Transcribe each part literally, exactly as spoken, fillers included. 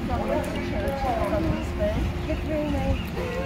Get through me.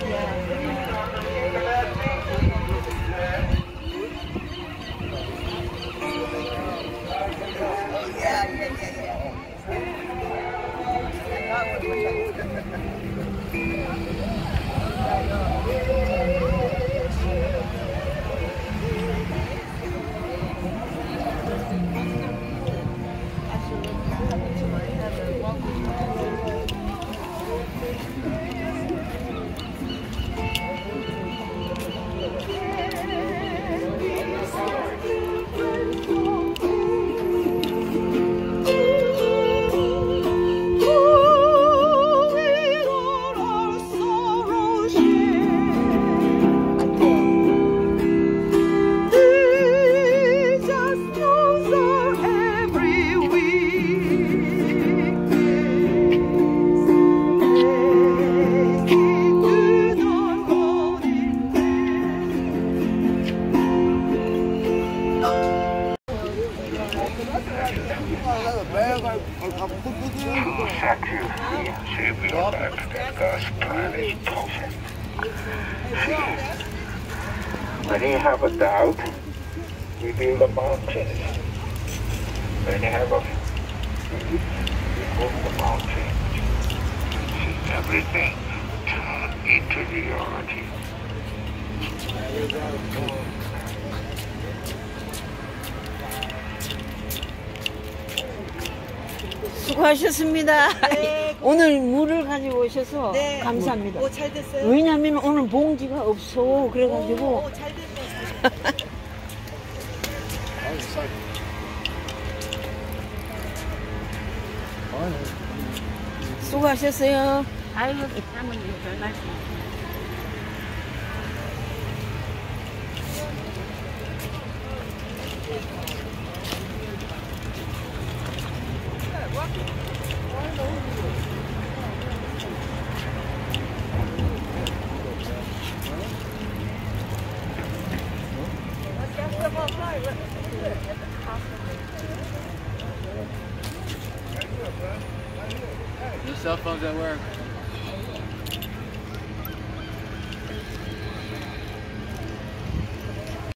When you have a doubt, we build a mountain. When you have a faith, we move the mountain. See everything turn into reality. 수고하셨습니다. 네. 오늘 물을 가지고 오셔서 네. 감사합니다. 오, 잘 됐어요? 왜냐면 오늘 봉지가 없어. 그래가지고 오, 오, 잘 됐네. 수고하셨어요. 아이고, 사모님 별 말씀. Your cell phone's at work.